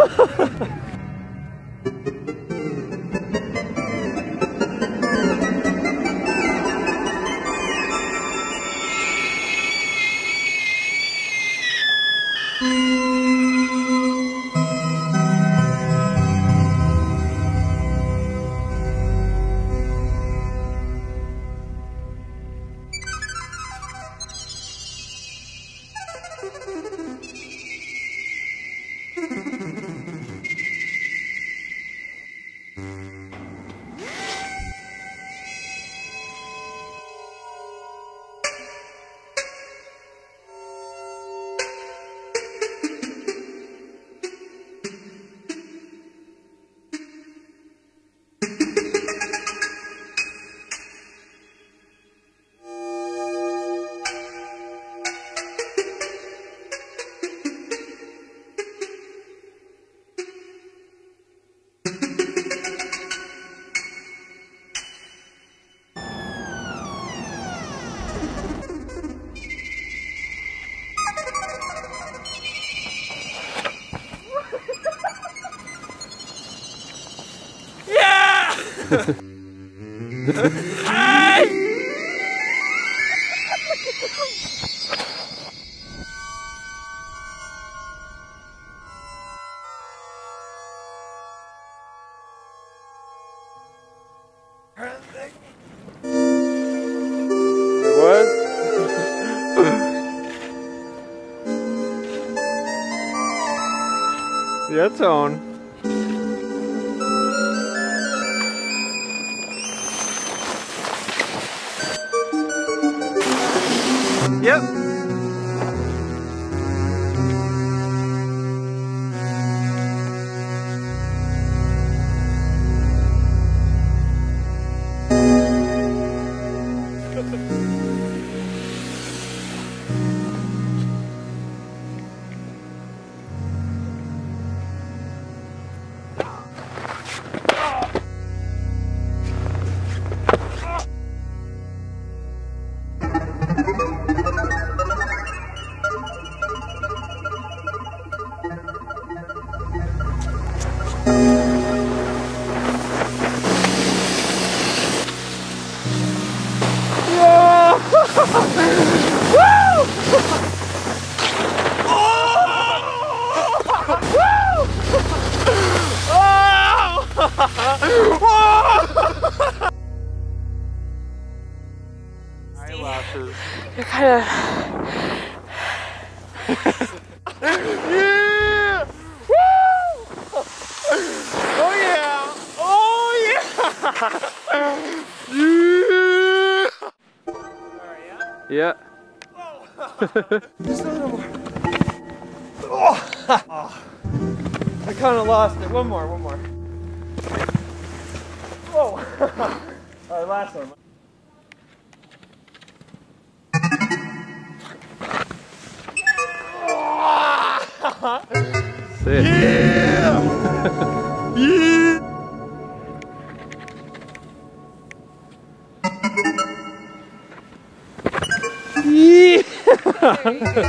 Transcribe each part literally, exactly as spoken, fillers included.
What? Yeah, it's on. Yep. Eyelashes. You're kind of. Yeah! Woo! Oh yeah! Oh yeah! Yeah. Yeah. Just a little more. Oh. Oh. I kind of lost it. One more, one more. Whoa. All right, last one. Sick. Yeah! Yeah! Yeah!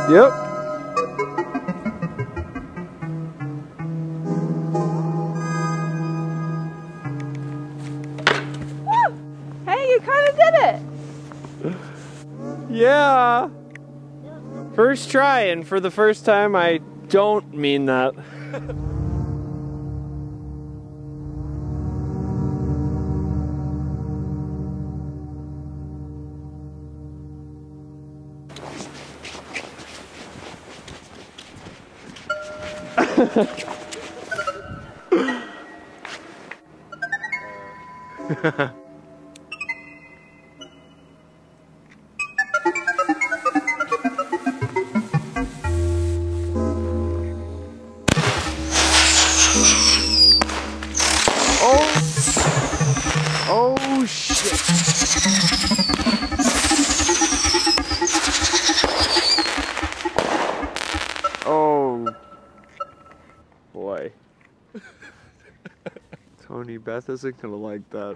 Yep. Woo! Hey, you kind of did it. Yeah. First try, and for the first time, I don't mean that. Oh, oh shit. Oh boy. Tony, Beth isn't gonna like that.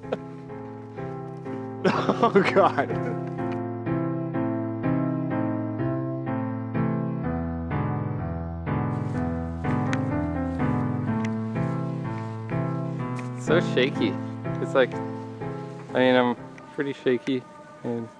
Oh god. So shaky. It's like, I mean, I'm pretty shaky and